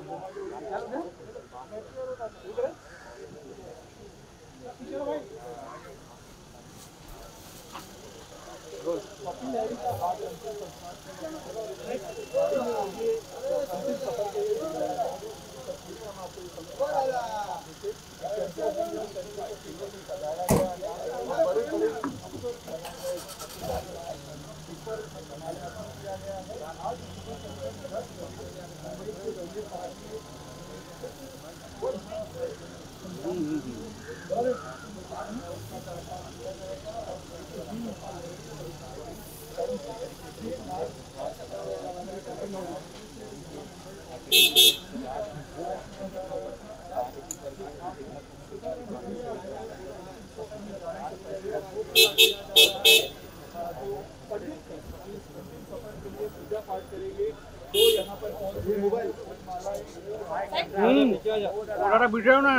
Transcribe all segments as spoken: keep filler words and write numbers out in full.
ওটা ভিডিও না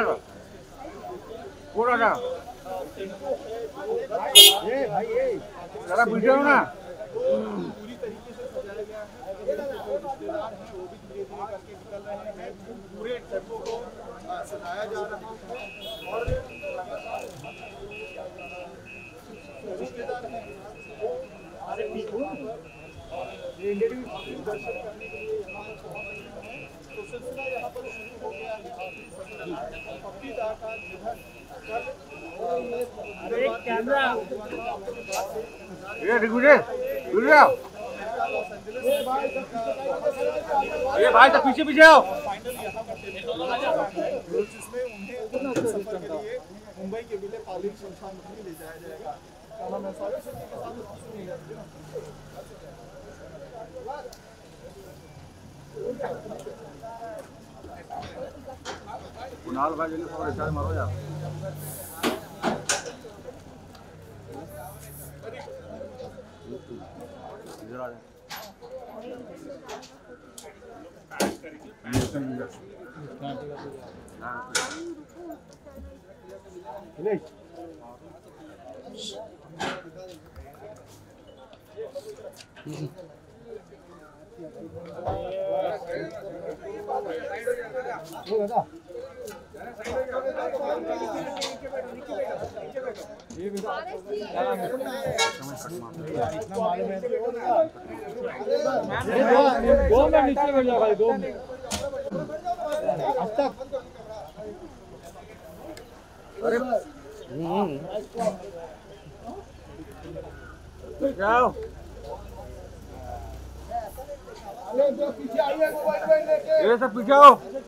ওটা ए भाई ए जरा ভিডিও না पूरी तरीके से सजाया गया है। रिश्तेदार हैं वो भी धीरे धीरे करके निकल रहे हैं। पूरे टेम्पो को सजाया जा रहा है और रिश्तेदार हैं हमारे ये इंटरव्यू दर्शन करने के लिए यहाँ पर पहुँच रहे हैं। तो सिलसिला यहाँ पर शुरू हो गया है। पप्पी दा का निधन कल कैमरा ये रिगुले रिगुले ये भाई तो पीछे पीछे आओ। जिसमें उन्हें सफर के लिए मुंबई के विले पालिक शमशान भूमि ले जाया जाएगा। कुणाल भाई ने खबर रिचार्ज मारो यार। इधर आ नहीं वो दादा ये भी इतना मालूम है दो मिनट नीचे बैठ जाओ भाई दो मिनट अब तक अरे जाओ ये सब पीछे आओ।